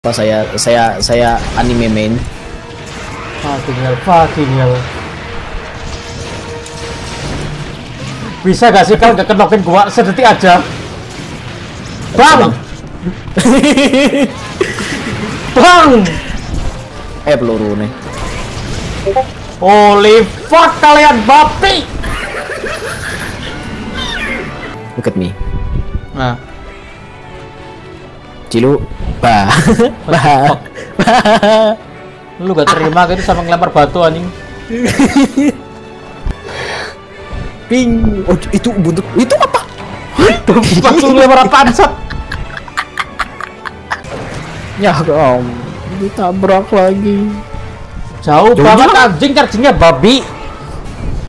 Apa saya anime main. Fucking hell. Bisa gak sih kau gak kenokin gua sedetik aja? Bang! Bang! Peluru nih. Holy fuck kalian babi! Look at me. Nah, Cilu. Bah. Bah. lu gak terima gitu sama ngelempar batu anjing. Ping. Oh, itu buntut. Itu apa? Langsung ngelempar apaan sat? Ya om, ditabrak lagi. Jauh banget anjing chargingnya babi.